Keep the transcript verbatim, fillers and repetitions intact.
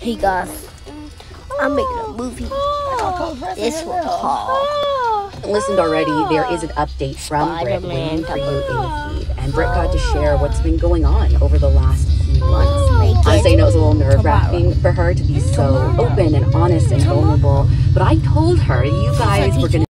Hey guys, I'm making a movie. This will call. Listened already, there is an update from Britt waiting for you in the feed. And Britt got to share what's been going on over the last few months. Honestly, I know it was a little nerve-wracking for her to be so open and honest and vulnerable. But I told her you guys were going to